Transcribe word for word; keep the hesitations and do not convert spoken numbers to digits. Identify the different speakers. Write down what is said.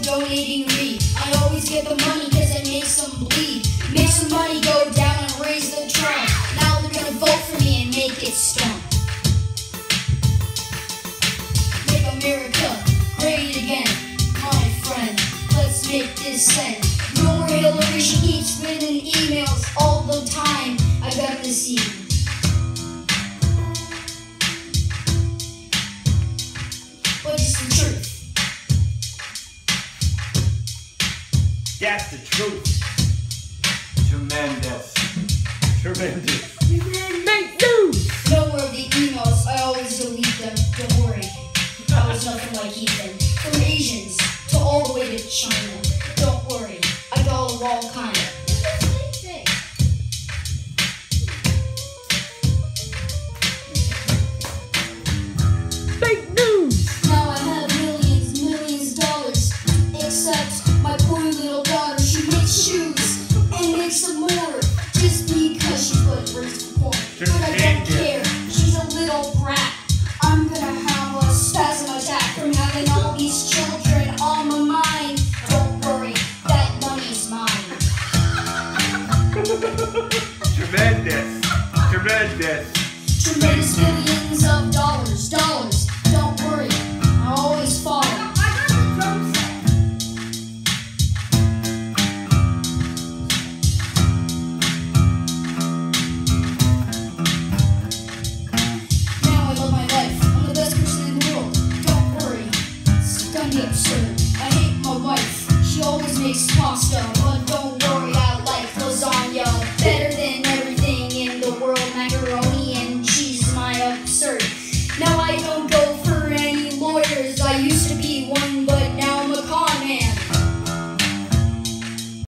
Speaker 1: donating to me. I always get the money cause it makes them bleed. Makes the money go down and raise the Trump. Now they're gonna vote for me and make it stump. Make America great again, my friend. Let's make this end. No more Hillary, she keeps spinning emails all the time. I got this email. But it's the truth.
Speaker 2: That's the truth.
Speaker 3: Tremendous.
Speaker 2: Tremendous.
Speaker 3: Make news!
Speaker 1: No more of the emails, I always delete them. Don't worry, I was nothing like Ethan. From Asians to all the way to China.